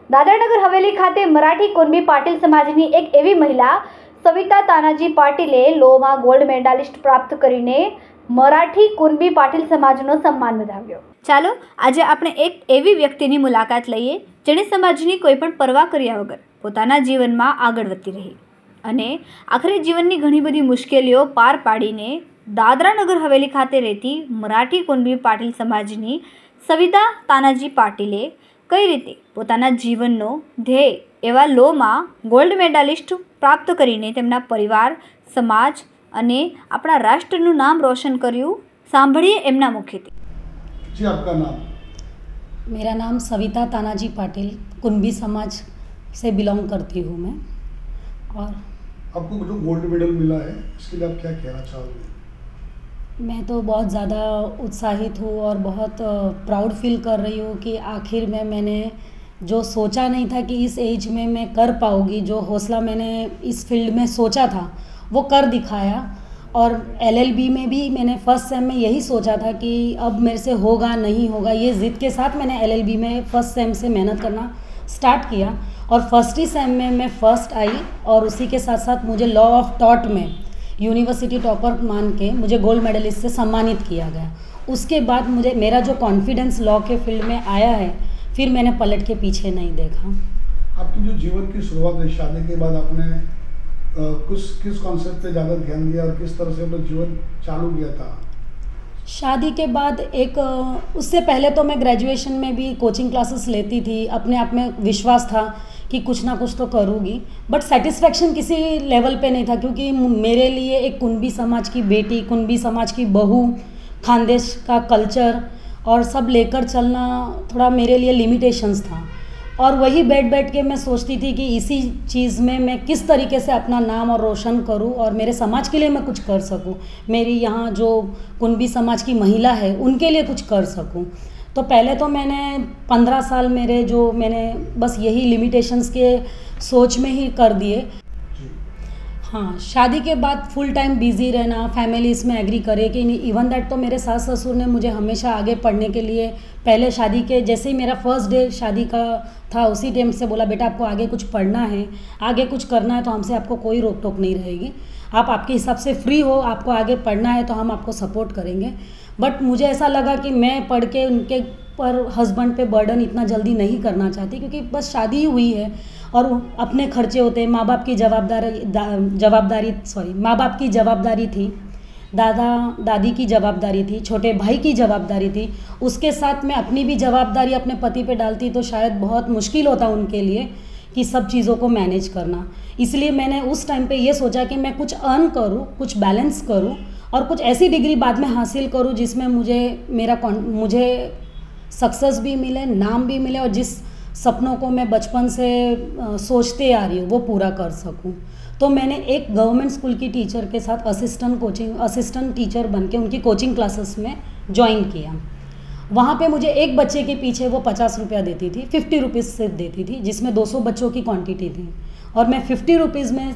દાદરાનગર હવેલી ખાતે મરાઠી કુંબી પાટીલ સમાજની એક એવી મહિલા સવિતા તાનાજી પાટીલે લોમાં ગોલ્ડ મેડાલિસ્ટ પ્રાપ્ત કરીને મરાઠી કુંબી પાટીલ સમાજનો સન્માન વધાવ્યો। ચાલો આજે આપણે એક એવી વ્યક્તિની મુલાકાત લઈએ જેણે સમાજની કોઈ પણ પરવા કર્યા વગર પોતાના જીવનમાં આગળ વધતી રહી અને આખરે જીવનની ઘણી બધી મુશ્કેલીઓ પાર પાડીને દાદરાનગર હવેલી ખાતે રહેતી મરાઠી કુંબી પાટીલ સમાજની સવિતા તાનાજી પાટીલે કઈ રીતે પોતાના જીવનનો ધ્યેય એવા લોમાં ગોલ્ડ મેડાલિસ્ટ પ્રાપ્ત કરીને તેમના પરિવાર, સમાજ અને આપણા રાષ્ટ્રનું નામ રોશન કર્યું। સાંભળીએ એમના મુખેથી। जी, आपका नाम? मेरा नाम सविता तानाजी पाटिल, कुंबी समाज से बिलोंग करती हूँ मैं। और आपको जो गोल्ड मेडल मिला है इसके लिए आप क्या कहना चाहोगे? मैं तो बहुत ज़्यादा उत्साहित हूँ और बहुत प्राउड फील कर रही हूँ कि आखिर में मैंने जो सोचा नहीं था कि इस एज में मैं कर पाऊँगी, जो हौसला मैंने इस फील्ड में सोचा था वो कर दिखाया। और LLB में भी मैंने फर्स्ट सेम में यही सोचा था कि अब मेरे से होगा नहीं होगा, ये ज़िद के साथ मैंने LLB में फ़र्स्ट सेम से मेहनत करना स्टार्ट किया और फर्स्ट ही सेम में मैं फ़र्स्ट आई। और उसी के साथ साथ मुझे लॉ ऑफ टॉट में यूनिवर्सिटी टॉपर मान के मुझे गोल्ड मेडलिस्ट से सम्मानित किया गया। उसके बाद मुझे मेरा जो कॉन्फिडेंस लॉ के फील्ड में आया है, फिर मैंने पलट के पीछे नहीं देखा। आपकी जो जीवन की शुरुआत है, शादी के बाद आपने किस कॉन्सेप्ट पे ज़्यादा ध्यान दिया और किस तरह से अपना जीवन चालू किया था? शादी के बाद उससे पहले तो मैं ग्रेजुएशन में भी कोचिंग क्लासेस लेती थी। अपने आप में विश्वास था कि कुछ ना कुछ तो करूँगी, बट सेटिस्फेक्शन किसी लेवल पे नहीं था क्योंकि मेरे लिए एक कुंबी समाज की बेटी, कुंबी समाज की बहू, खानदेश का कल्चर और सब लेकर चलना थोड़ा मेरे लिए लिमिटेशंस था। और वही बैठ के मैं सोचती थी कि इसी चीज़ में मैं किस तरीके से अपना नाम और रोशन करूं और मेरे समाज के लिए मैं कुछ कर सकूं, मेरी यहाँ जो कुंबी समाज की महिला है उनके लिए कुछ कर सकूं। तो पहले तो मैंने 15 साल मैंने बस यही लिमिटेशंस के सोच में ही कर दिए। हाँ, शादी के बाद फुल टाइम बिज़ी रहना, फैमिली इसमें एग्री करे कि नहीं। इवन दैट तो मेरे सास ससुर ने मुझे हमेशा आगे पढ़ने के लिए पहले शादी के जैसे ही मेरा फर्स्ट डे शादी का था उसी टाइम से बोला, बेटा आपको आगे कुछ पढ़ना है, आगे कुछ करना है तो हमसे आपको कोई रोक टोक नहीं रहेगी, आप आपके हिसाब से फ्री हो, आपको आगे पढ़ना है तो हम आपको सपोर्ट करेंगे। बट मुझे ऐसा लगा कि मैं पढ़ के उनके पर हस्बैंड पे बर्डन इतना जल्दी नहीं करना चाहती क्योंकि बस शादी ही हुई है और अपने खर्चे होते हैं। माँ बाप की जवाबदारी थी, दादा दादी की जवाबदारी थी, छोटे भाई की जवाबदारी थी, उसके साथ मैं अपनी भी जवाबदारी अपने पति पे डालती तो शायद बहुत मुश्किल होता उनके लिए कि सब चीज़ों को मैनेज करना। इसलिए मैंने उस टाइम पे ये सोचा कि मैं कुछ अर्न करूँ, कुछ बैलेंस करूँ और कुछ ऐसी डिग्री बाद में हासिल करूँ जिसमें मुझे सक्सेस भी मिले, नाम भी मिले और जिस सपनों को मैं बचपन से सोचते आ रही हूँ वो पूरा कर सकूँ। तो मैंने एक गवर्नमेंट स्कूल की टीचर के साथ असिस्टेंट टीचर बन के उनकी कोचिंग क्लासेस में ज्वाइन किया। वहाँ पे मुझे एक बच्चे के पीछे वो 50 रुपया देती थी, 50 रुपीज़ सिर्फ देती थी, जिसमें 200 बच्चों की क्वांटिटी थी और मैं 50 रुपीज़ में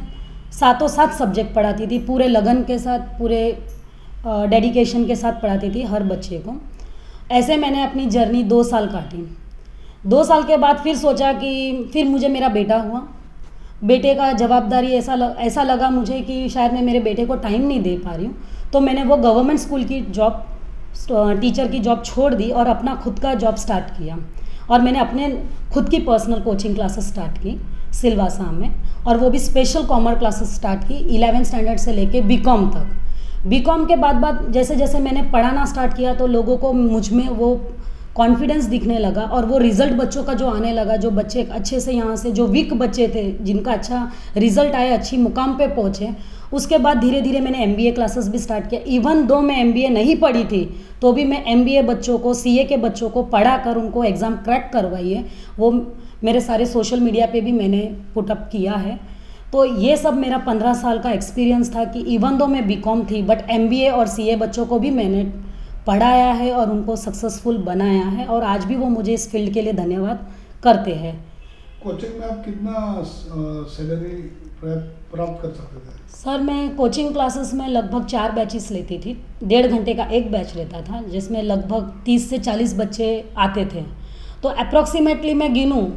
7 सब्जेक्ट पढ़ाती थी, पूरे लगन के साथ, पूरे डेडिकेशन के साथ पढ़ाती थी हर बच्चे को। ऐसे मैंने अपनी जर्नी 2 साल काटी। 2 साल के बाद फिर सोचा कि फिर मुझे मेरा बेटा हुआ, बेटे का जवाबदारी ऐसा लगा मुझे कि शायद मैं मेरे बेटे को टाइम नहीं दे पा रही हूँ। तो मैंने वो गवर्नमेंट स्कूल की जॉब, टीचर की जॉब छोड़ दी और अपना खुद का जॉब स्टार्ट किया और मैंने अपने खुद की पर्सनल कोचिंग क्लासेस स्टार्ट की सिलवासा में और वो भी स्पेशल कॉमर्स क्लासेस स्टार्ट की 11th स्टैंडर्ड से लेके BCom तक। BCom के बाद जैसे जैसे मैंने पढ़ाना स्टार्ट किया तो लोगों को मुझ में वो कॉन्फिडेंस दिखने लगा और वो रिज़ल्ट बच्चों का जो आने लगा, जो बच्चे अच्छे से यहाँ से जो वीक बच्चे थे जिनका अच्छा रिज़ल्ट आया, अच्छी मुकाम पे पहुँचे, उसके बाद धीरे धीरे मैंने MBA क्लासेस भी स्टार्ट किया। इवन दो मैं MBA नहीं पढ़ी थी तो भी मैं MBA बच्चों को, CA के बच्चों को पढ़ा कर उनको एग्ज़ाम क्रैक करवाई है। वो मेरे सारे सोशल मीडिया पे भी मैंने पुटअप किया है। तो ये सब मेरा 15 साल का एक्सपीरियंस था कि इवन दो मैं BCom थी बट MBA और CA बच्चों को भी मैंने पढ़ाया है और उनको सक्सेसफुल बनाया है और आज भी वो मुझे इस फील्ड के लिए धन्यवाद करते हैं। कोचिंग में आप कितना सैलरी प्राप्त कर सकते थे? सर, मैं कोचिंग क्लासेस में लगभग 4 बैचेस लेती थी। 1.5 घंटे का एक बैच रहता था जिसमें लगभग 30 से 40 बच्चे आते थे। तो अप्रॉक्सीमेटली मैं गिनूँ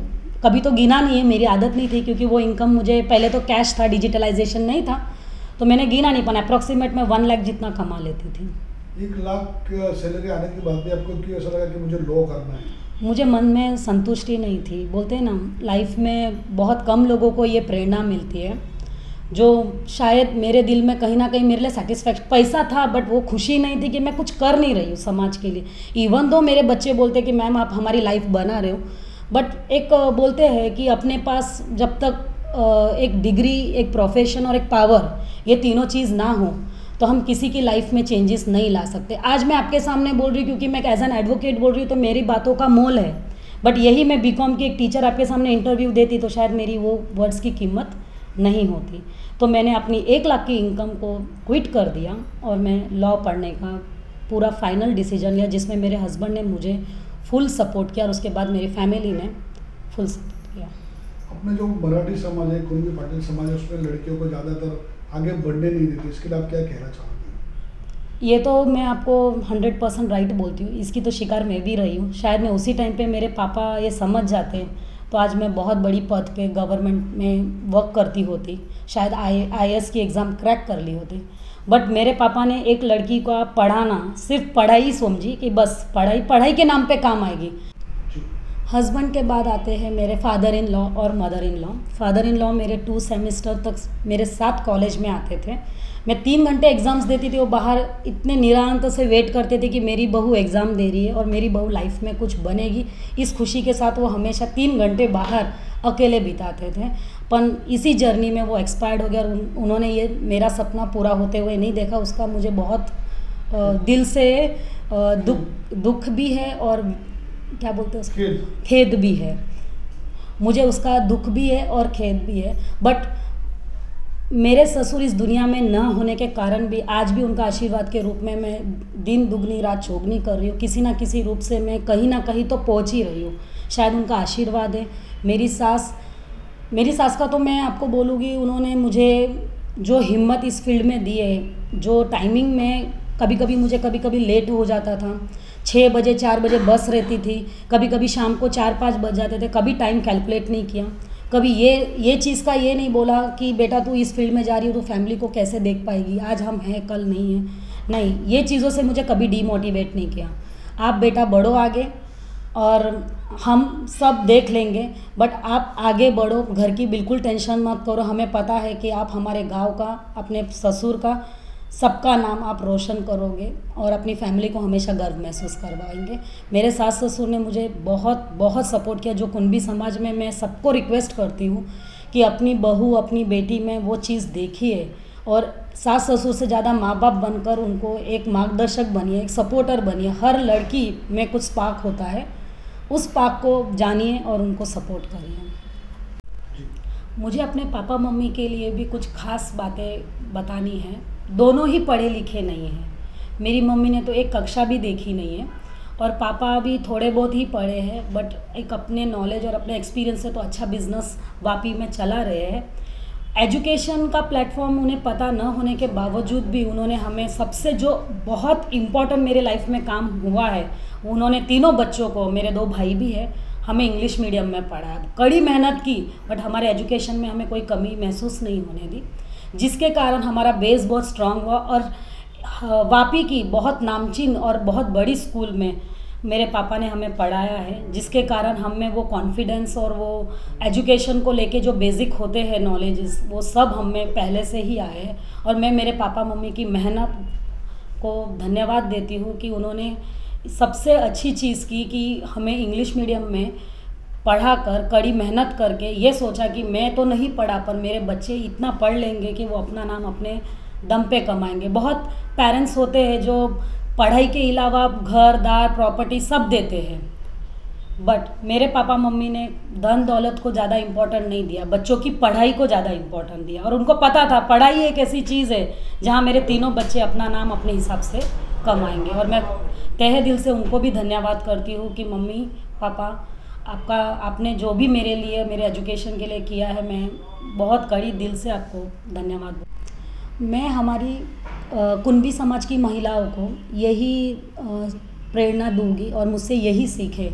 कभी तो गिना नहीं है, मेरी आदत नहीं थी, क्योंकि वो इनकम मुझे पहले तो कैश था, डिजिटलाइजेशन नहीं था, तो मैंने गिना नहीं, पर अप्रॉक्सीमेट मैं 1 लाख जितना कमा लेती थी। 1 लाख सैलरी आने के बाद भी आपको क्यों ऐसा लगा कि मुझे लॉ करना है? मुझे मन में संतुष्टि नहीं थी। बोलते हैं ना, लाइफ में बहुत कम लोगों को ये प्रेरणा मिलती है, जो शायद मेरे दिल में कहीं ना कहीं मेरे लिए सेटिस्फैक्शन, पैसा था बट वो खुशी नहीं थी कि मैं कुछ कर नहीं रही हूँ समाज के लिए। इवन दो मेरे बच्चे बोलते कि मैम आप हमारी लाइफ बना रहे हो, बट एक बोलते हैं कि अपने पास जब तक एक डिग्री, एक प्रोफेशन और एक पावर, ये तीनों चीज़ ना हो तो हम किसी की लाइफ में चेंजेस नहीं ला सकते। आज मैं आपके सामने बोल रही हूँ क्योंकि मैं एज एन एडवोकेट बोल रही हूँ, तो मेरी बातों का मोल है, बट यही मैं बीकॉम की एक टीचर आपके सामने इंटरव्यू देती तो शायद मेरी वो वर्ड्स की कीमत नहीं होती। तो मैंने अपनी 1 लाख की इनकम को क्विट कर दिया और मैं लॉ पढ़ने का पूरा फाइनल डिसीजन लिया, जिसमें मेरे हस्बैंड ने मुझे फुल सपोर्ट किया और उसके बाद मेरी फैमिली ने फुल सपोर्ट किया। अपने जो मराठी समाज है, कुणबी पाटिल समाज है, उसमें लड़कियों को ज़्यादातर आगे बढ़ने नहीं देती, इसके लिए आप क्या कहना चाहोगे? ये तो मैं आपको 100% राइट बोलती हूँ, इसकी तो शिकार मैं भी रही हूँ। शायद मैं उसी टाइम पे मेरे पापा ये समझ जाते तो आज मैं बहुत बड़ी पद पे गवर्नमेंट में वर्क करती होती, शायद IAS की एग्ज़ाम क्रैक कर ली होती। बट मेरे पापा ने एक लड़की का पढ़ाना सिर्फ पढ़ाई समझी कि बस पढ़ाई के नाम पे काम आएगी। हस्बैंड के बाद आते हैं मेरे फादर इन लॉ और mother in law. Father in law मेरे 2 सेमेस्टर तक मेरे साथ कॉलेज में आते थे। मैं 3 घंटे एग्ज़ाम्स देती थी, वो बाहर इतने निरांत से वेट करते थे कि मेरी बहू एग्ज़ाम दे रही है और मेरी बहू लाइफ में कुछ बनेगी, इस खुशी के साथ वो हमेशा 3 घंटे बाहर अकेले बिताते थे। पर इसी जर्नी में वो एक्सपायर्ड हो गया और उन्होंने ये मेरा सपना पूरा होते हुए नहीं देखा। उसका मुझे बहुत दिल से दुख भी है और क्या बोलते हैं उसको, खेद भी है। मुझे उसका दुख भी है और खेद भी है। बट मेरे ससुर इस दुनिया में न होने के कारण भी आज भी उनका आशीर्वाद के रूप में मैं दिन दुगनी रात चौगनी कर रही हूँ। किसी ना किसी रूप से मैं कहीं ना कहीं तो पहुँच ही रही हूँ, शायद उनका आशीर्वाद है। मेरी सास का तो मैं आपको बोलूँगी, उन्होंने मुझे जो हिम्मत इस फील्ड में दी है, जो टाइमिंग में कभी कभी लेट हो जाता था, 6 बजे 4 बजे बस रहती थी, कभी शाम को 4-5 बज जाते थे, कभी टाइम कैलकुलेट नहीं किया, कभी ये चीज़ का ये नहीं बोला कि बेटा तू इस फील्ड में जा रही हो तो फैमिली को कैसे देख पाएगी, आज हम हैं कल नहीं है। नहीं, ये चीज़ों से मुझे कभी डीमोटिवेट नहीं किया। आप बेटा बढ़ो आगे और हम सब देख लेंगे, बट आप आगे बढ़ो, घर की बिल्कुल टेंशन मत करो। हमें पता है कि आप हमारे गांव का, अपने ससुर का, सबका नाम आप रोशन करोगे और अपनी फैमिली को हमेशा गर्व महसूस करवाएंगे। मेरे सास ससुर ने मुझे बहुत बहुत सपोर्ट किया, जो कुणबी समाज में मैं सबको रिक्वेस्ट करती हूँ कि अपनी बहू, अपनी बेटी में वो चीज़ देखिए और सास ससुर से ज़्यादा माँ बाप बनकर उनको एक मार्गदर्शक बनिए, एक सपोर्टर बनिए। हर लड़की में कुछ स्पार्क होता है, उस स्पार्क को जानिए और उनको सपोर्ट करिए। मुझे अपने पापा मम्मी के लिए भी कुछ खास बातें बतानी हैं। दोनों ही पढ़े लिखे नहीं हैं। मेरी मम्मी ने तो एक कक्षा भी देखी नहीं है और पापा भी थोड़े बहुत ही पढ़े हैं, बट एक अपने नॉलेज और अपने एक्सपीरियंस से तो अच्छा बिजनेस वापी में चला रहे हैं। एजुकेशन का प्लेटफॉर्म उन्हें पता न होने के बावजूद भी उन्होंने हमें सबसे जो बहुत इम्पोर्टेंट मेरे लाइफ में काम हुआ है, उन्होंने तीनों बच्चों को, मेरे 2 भाई भी है, हमें इंग्लिश मीडियम में पढ़ाया। कड़ी मेहनत की, बट हमारे एजुकेशन में हमें कोई कमी महसूस नहीं होने दी, जिसके कारण हमारा बेस बहुत स्ट्रांग हुआ। और वापी की बहुत नामचीन और बहुत बड़ी स्कूल में मेरे पापा ने हमें पढ़ाया है, जिसके कारण हम में वो कॉन्फिडेंस और वो एजुकेशन को लेके जो बेसिक होते हैं नॉलेजेस, वो सब हम में पहले से ही आए हैं। और मैं मेरे पापा मम्मी की मेहनत को धन्यवाद देती हूँ कि उन्होंने सबसे अच्छी चीज़ की कि हमें इंग्लिश मीडियम में पढ़ा कर, कड़ी मेहनत करके ये सोचा कि मैं तो नहीं पढ़ा पर मेरे बच्चे इतना पढ़ लेंगे कि वो अपना नाम अपने दम पे कमाएंगे। बहुत पेरेंट्स होते हैं जो पढ़ाई के अलावा घर दार प्रॉपर्टी सब देते हैं, बट मेरे पापा मम्मी ने धन दौलत को ज़्यादा इम्पोर्टेंट नहीं दिया, बच्चों की पढ़ाई को ज़्यादा इम्पोर्टेंट दिया। और उनको पता था पढ़ाई एक ऐसी चीज़ है जहाँ मेरे तीनों बच्चे अपना नाम अपने हिसाब से कमाएंगे। और मैं तहे दिल से उनको भी धन्यवाद करती हूँ कि मम्मी पापा आपने जो भी मेरे लिए, मेरे एजुकेशन के लिए किया है, मैं बहुत कड़ी दिल से आपको धन्यवाद। मैं हमारी कुणबी समाज की महिलाओं को यही प्रेरणा दूंगी और मुझसे यही सीखे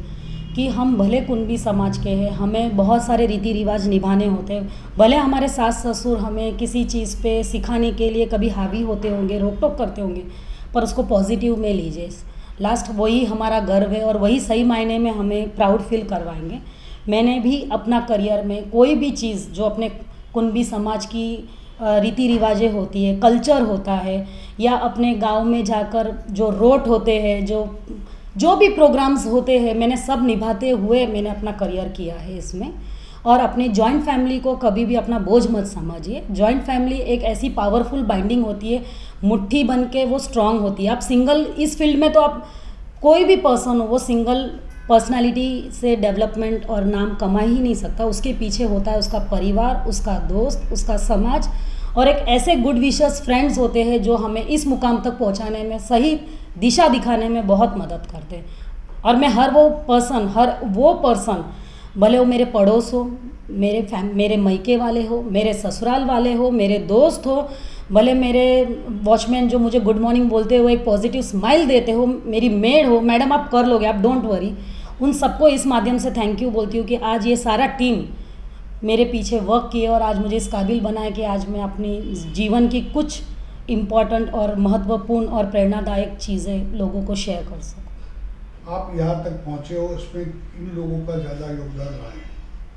कि हम भले कुंबी समाज के हैं, हमें बहुत सारे रीति रिवाज निभाने होते हैं, भले हमारे सास ससुर हमें किसी चीज़ पे सिखाने के लिए कभी हावी होते होंगे, रोक टोक करते होंगे, पर उसको पॉजिटिव में लीजिए। लास्ट वही हमारा गर्व है और वही सही मायने में हमें प्राउड फील करवाएंगे। मैंने भी अपना करियर में कोई भी चीज़ जो अपने कुंबी समाज की रीति रिवाजें होती है, कल्चर होता है, या अपने गांव में जाकर जो रोट होते हैं, जो भी प्रोग्राम्स होते हैं, मैंने सब निभाते हुए मैंने अपना करियर किया है इसमें। और अपने जॉइंट फैमिली को कभी भी अपना बोझ मत समझिए। जॉइंट फैमिली एक ऐसी पावरफुल बाइंडिंग होती है, मुट्ठी बन के वो स्ट्रांग होती है। आप सिंगल इस फील्ड में तो आप कोई भी पर्सन हो, वो सिंगल पर्सनालिटी से डेवलपमेंट और नाम कमा ही नहीं सकता। उसके पीछे होता है उसका परिवार, उसका दोस्त, उसका समाज और एक ऐसे गुड विशर्स फ्रेंड्स होते हैं जो हमें इस मुकाम तक पहुंचाने में, सही दिशा दिखाने में बहुत मदद करते हैं। और मैं हर वो पर्सन भले वो मेरे पड़ोस हो, मेरे मैके वाले हो, मेरे ससुराल वाले हो, मेरे दोस्त हो, भले मेरे वॉचमैन जो मुझे गुड मॉर्निंग बोलते हुए एक पॉजिटिव स्माइल देते हो, मेरी मेड हो, मैडम आप कर लोगे, आप डोंट वरी, उन सबको इस माध्यम से थैंक यू बोलती हूँ कि आज ये सारा टीम मेरे पीछे वर्क किए और आज मुझे इस काबिल बनाए कि आज मैं अपनी जीवन की कुछ इम्पॉर्टेंट और महत्वपूर्ण और प्रेरणादायक चीज़ें लोगों को शेयर कर सकूँ। आप यहाँ तक पहुँचे हो, इसमें इन लोगों का ज़्यादा योगदान रहा है?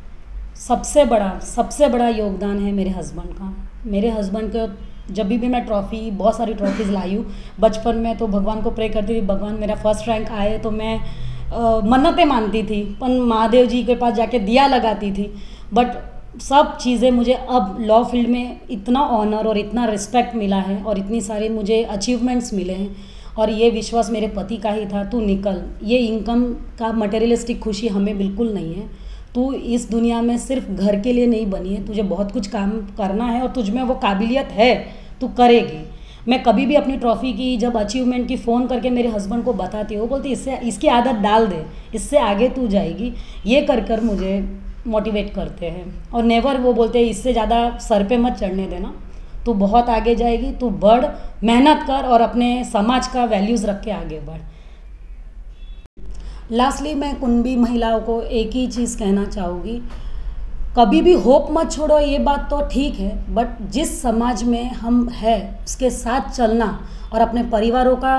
सबसे बड़ा योगदान है मेरे हस्बैंड का। मेरे हस्बैंड को जब भी मैं बहुत सारी ट्रॉफीज़ लाई हूँ। बचपन में तो भगवान को प्रे करती थी, भगवान मेरा फर्स्ट रैंक आए, तो मैं मन्नतें मानती थी, पर महादेव जी के पास जाके दिया लगाती थी। बट सब चीज़ें मुझे अब लॉ फील्ड में इतना ऑनर और इतना रिस्पेक्ट मिला है और इतनी सारी मुझे अचीवमेंट्स मिले हैं और ये विश्वास मेरे पति का ही था, तू निकल, ये इनकम का मटेरियलिस्टिक खुशी हमें बिल्कुल नहीं है। तू इस दुनिया में सिर्फ घर के लिए नहीं बनी है, तुझे बहुत कुछ काम करना है और तुझ में वो काबिलियत है, तू करेगी। मैं कभी भी अपनी ट्रॉफ़ी की जब अचीवमेंट की फ़ोन करके मेरे हस्बैंड को बताती हूँ, बोलती इससे इसकी आदत डाल दे, इससे आगे तू जाएगी, ये कर मुझे मोटिवेट करते हैं। और नेवर वो बोलते हैं इससे ज़्यादा सर पे मत चढ़ने देना, तू बहुत आगे जाएगी, तू बढ़, मेहनत कर और अपने समाज का वैल्यूज़ रख के आगे बढ़। लास्टली मैं कुंबी महिलाओं को एक ही चीज़ कहना चाहूँगी, कभी भी होप मत छोड़ो, ये बात तो ठीक है, बट जिस समाज में हम हैं उसके साथ चलना और अपने परिवारों का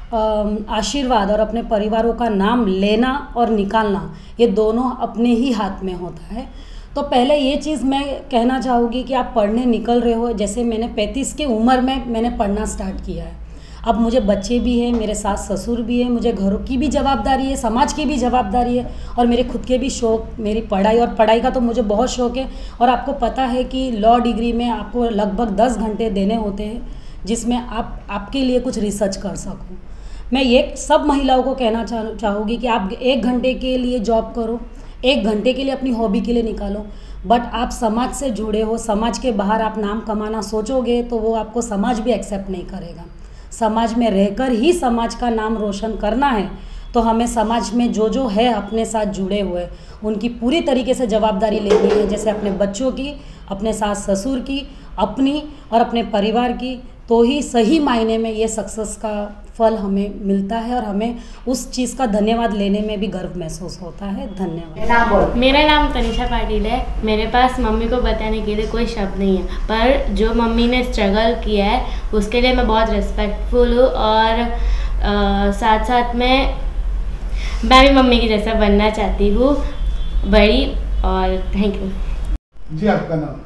आशीर्वाद और अपने परिवारों का नाम लेना और निकालना, ये दोनों अपने ही हाथ में होता है। तो पहले ये चीज़ मैं कहना चाहूँगी कि आप पढ़ने निकल रहे हो, जैसे मैंने 35 की उम्र में मैंने पढ़ना स्टार्ट किया है। अब मुझे बच्चे भी हैं, मेरे सास ससुर भी हैं, मुझे घरों की भी जवाबदारी है, समाज की भी जवाबदारी है और मेरे खुद के भी शौक़, मेरी पढ़ाई का तो मुझे बहुत शौक़ है। और आपको पता है कि लॉ डिग्री में आपको लगभग 10 घंटे देने होते हैं जिसमें आपके लिए कुछ रिसर्च कर सको। मैं ये सब महिलाओं को कहना चाहूँगी कि आप 1 घंटे के लिए जॉब करो, 1 घंटे के लिए अपनी हॉबी के लिए निकालो, बट आप समाज से जुड़े हो, समाज के बाहर आप नाम कमाना सोचोगे तो वो आपको समाज भी एक्सेप्ट नहीं करेगा। समाज में रहकर ही समाज का नाम रोशन करना है, तो हमें समाज में जो है अपने साथ जुड़े हुए उनकी पूरी तरीके से जवाबदारी लेनी है, जैसे अपने बच्चों की, अपने सास ससुर की, अपनी और अपने परिवार की, तो ही सही मायने में ये सक्सेस का फल हमें मिलता है और हमें उस चीज़ का धन्यवाद लेने में भी गर्व महसूस होता है। धन्यवाद। मेरा नाम तनिषा पाटिल है। मेरे पास मम्मी को बताने के लिए कोई शब्द नहीं है, पर जो मम्मी ने स्ट्रगल किया है उसके लिए मैं बहुत रिस्पेक्टफुल हूँ और साथ साथ मैं भी मम्मी की जैसा बनना चाहती हूँ, बड़ी। और थैंक यू जी। आपका नाम?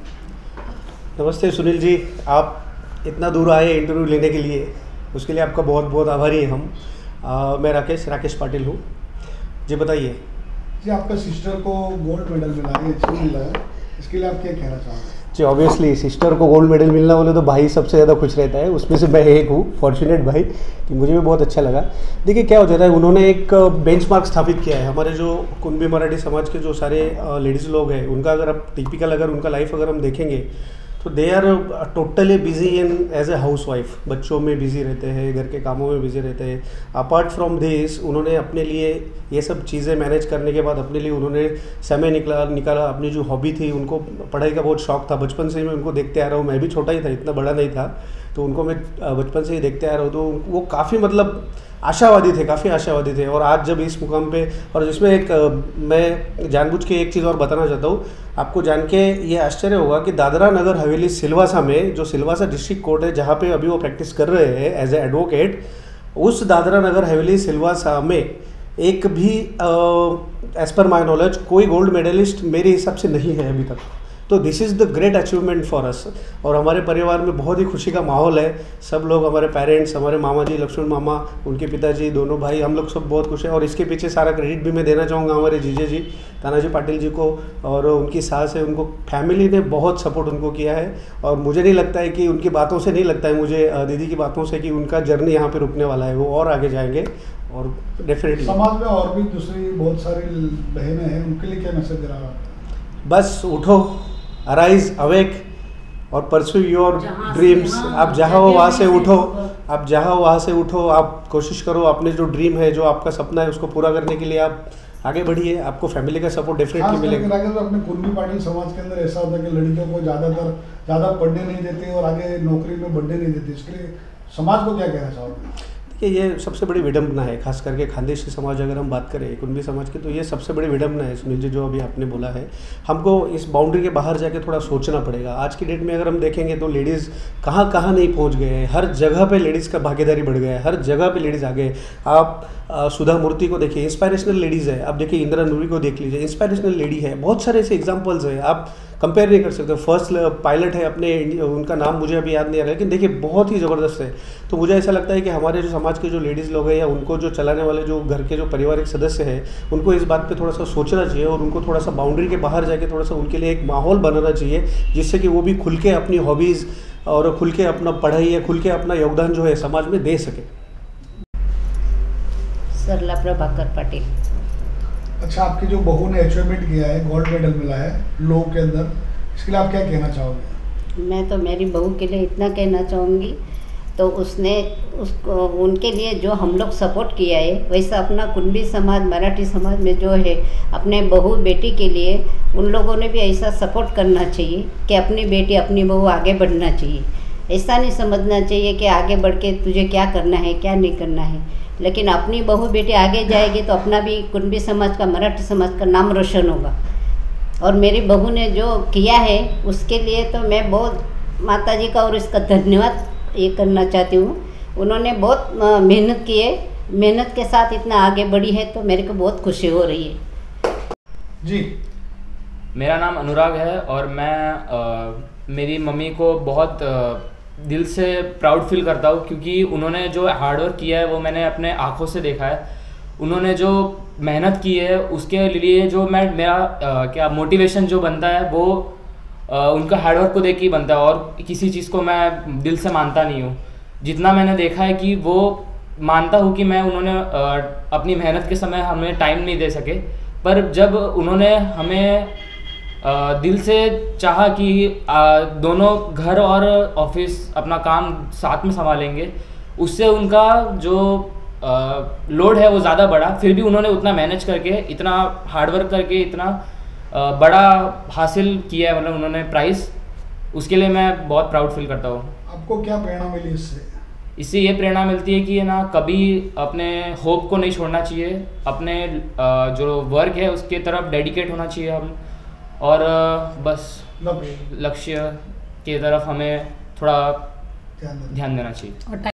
नमस्ते सुनील जी, आप इतना दूर आए इंटरव्यू लेने के लिए, उसके लिए आपका बहुत बहुत आभारी हैं हम। मैं राकेश पाटिल हूँ। जी बताइए। जी, आपका सिस्टर को गोल्ड मेडल मिला है, अच्छा मिला है, इसके लिए आप क्या कहना चाहोगे? जी ऑब्वियसली सिस्टर को गोल्ड मेडल मिलना बोले तो भाई सबसे ज़्यादा खुश रहता है, उसमें से मैं एक हूँ फॉर्चुनेट भाई, कि मुझे भी बहुत अच्छा लगा। देखिए क्या हो जाता है, उन्होंने एक बेंचमार्क स्थापित किया है। हमारे जो कुंबी मराठी समाज के जो सारे लेडीज़ लोग हैं, उनका अगर आप टिपिकल अगर उनका लाइफ अगर हम देखेंगे तो they are totally busy in as a housewife, बच्चों में बिजी रहते हैं, घर के कामों में बिजी रहते हैं। अपार्ट फ्रॉम दिस उन्होंने अपने लिए ये सब चीज़ें मैनेज करने के बाद अपने लिए उन्होंने समय निकाला। अपनी जो हॉबी थी, उनको पढ़ाई का बहुत शौक था, बचपन से ही मैं उनको देखते आ रहा हूँ, मैं भी छोटा ही था, इतना बड़ा नहीं था, तो उनको मैं बचपन से ही देखते आ रहा हूँ, तो वो काफ़ी मतलब आशावादी थे, काफ़ी आशावादी थे। और आज जब इस मुकाम पे, और जिसमें एक मैं जानबूझ के एक चीज़ और बताना चाहता हूँ आपको, जान के ये आश्चर्य होगा कि दादरा नगर हवेली सिलवासा में, जो सिलवासा डिस्ट्रिक्ट कोर्ट है जहाँ पे अभी वो प्रैक्टिस कर रहे हैं एज ए एडवोकेट, उस दादरा नगर हवेली सिलवासा में एक भी एज पर माई नॉलेज कोई गोल्ड मेडलिस्ट मेरे हिसाब से नहीं है अभी तक। तो this is the great achievement for us. और हमारे परिवार में बहुत ही खुशी का माहौल है। सब लोग, हमारे पेरेंट्स, हमारे मामा जी लक्ष्मण मामा, उनके पिताजी, दोनों भाई, हम लोग सब बहुत खुश हैं। और इसके पीछे सारा क्रेडिट भी मैं देना चाहूँगा हमारे जीजे जी तानाजी पाटिल जी को, और उनकी सास है, उनको फैमिली ने बहुत सपोर्ट उनको किया है। और मुझे नहीं लगता है कि उनकी बातों से नहीं लगता है मुझे, दीदी की बातों से, कि उनका जर्नी यहाँ पे रुकने वाला है, वो और आगे जाएंगे। और डेफिनेटली समाज में और भी दूसरी बहुत सारी बहनें हैं, उनके लिए क्या मैसेज दे रहा है? बस उठो, अराइज, अवेक और परस्यू योर ड्रीम्स। आप जहाँ हो वहाँ से उठो, आप जहाँ हो वहाँ से उठो, आप कोशिश करो अपने जो ड्रीम है, जो आपका सपना है, उसको पूरा करने के लिए आप आगे बढ़िए। आपको फैमिली का सपोर्ट डेफिनेटली मिलेगा। तो अपने कुंबी पाटिल समाज के अंदर ऐसा होता है कि लड़कियों को ज़्यादा पढ़ने नहीं देते और आगे नौकरी में बढ़ने नहीं देते, इसके लिए समाज को क्या कहना चाहोगे? कि ये सबसे बड़ी विडम्बना है, खास करके खानदेशी समाज अगर हम बात करें कुंबी समाज की, तो ये सबसे बड़ी विडम्बना है सुनील जी, जो अभी आपने बोला है। हमको इस बाउंड्री के बाहर जाके थोड़ा सोचना पड़ेगा। आज की डेट में अगर हम देखेंगे तो लेडीज़ कहाँ कहाँ नहीं पहुँच गए हैं। हर जगह पे लेडीज़ का भागीदारी बढ़ गया है, हर जगह पे लेडीज़ आ गए। आप सुधा मूर्ति को देखिए, इंस्पायरेशनल लेडीज़ है। आप देखिए इंदिरा नूरी को देख लीजिए, इंस्पायरेशनल लेडी है। बहुत सारे ऐसे एग्जाम्पल्स हैं, आप कंपेयर नहीं कर सकते। फर्स्ट पायलट है अपने, उनका नाम मुझे अभी याद नहीं आ रहा है, लेकिन देखिए बहुत ही ज़बरदस्त है। तो मुझे ऐसा लगता है कि हमारे जो समाज के जो लेडीज़ लोग हैं, या उनको जो चलाने वाले जो घर के जो पारिवारिक सदस्य हैं, उनको इस बात पे थोड़ा सा सोचना चाहिए, और उनको थोड़ा सा बाउंड्री के बाहर जाके थोड़ा सा उनके लिए एक माहौल बनाना चाहिए, जिससे कि वो भी खुल के अपनी हॉबीज़ और खुल के अपना पढ़ाई या खुल के अपना योगदान जो है समाज में दे सके। सरला प्रभाकर पाटिल। अच्छा, आपकी जो बहू ने अचीवमेंट किया है, गोल्ड मेडल मिला है लॉ के अंदर, इसके लिए आप क्या कहना चाहोगे? मैं तो मेरी बहू के लिए इतना कहना चाहूँगी, तो उसने उसको उनके लिए जो हम लोग सपोर्ट किया है, वैसा अपना कुंबी समाज, मराठी समाज में जो है अपने बहू बेटी के लिए उन लोगों ने भी ऐसा सपोर्ट करना चाहिए कि अपनी बेटी अपनी बहू आगे बढ़ना चाहिए। ऐसा नहीं समझना चाहिए कि आगे बढ़ के तुझे क्या करना है क्या नहीं करना है, लेकिन अपनी बहू बेटी आगे जाएगी तो अपना भी कुंबी समाज का, मराठी समाज का नाम रोशन होगा। और मेरी बहू ने जो किया है उसके लिए तो मैं बहुत माता जी का और इसका धन्यवाद ये करना चाहती हूँ। उन्होंने बहुत मेहनत की है, मेहनत के साथ इतना आगे बढ़ी है, तो मेरे को बहुत खुशी हो रही है। जी, मेरा नाम अनुराग है और मैं मेरी मम्मी को बहुत दिल से प्राउड फील करता हूँ, क्योंकि उन्होंने जो हार्डवर्क किया है वो मैंने अपने आँखों से देखा है। उन्होंने जो मेहनत की है उसके लिए जो मेरा क्या मोटिवेशन जो बनता है वो उनका हार्डवर्क को देख के ही बनता है, और किसी चीज़ को मैं दिल से मानता नहीं हूँ। जितना मैंने देखा है कि वो मानता हूँ कि मैं उन्होंने अपनी मेहनत के समय हमें टाइम नहीं दे सके, पर जब उन्होंने हमें दिल से चाहा कि दोनों घर और ऑफिस अपना काम साथ में संभालेंगे, उससे उनका जो लोड है वो ज़्यादा बढ़ा। फिर भी उन्होंने उतना मैनेज करके, इतना हार्डवर्क करके, इतना बड़ा हासिल किया है, मतलब उन्होंने प्राइज़, उसके लिए मैं बहुत प्राउड फील करता हूँ। आपको क्या प्रेरणा मिली इससे? इससे ये प्रेरणा मिलती है कि है ना, कभी अपने होप को नहीं छोड़ना चाहिए, अपने जो वर्क है उसके तरफ डेडिकेट होना चाहिए हम, और बस लक्ष्य की तरफ हमें थोड़ा ध्यान देना चाहिए।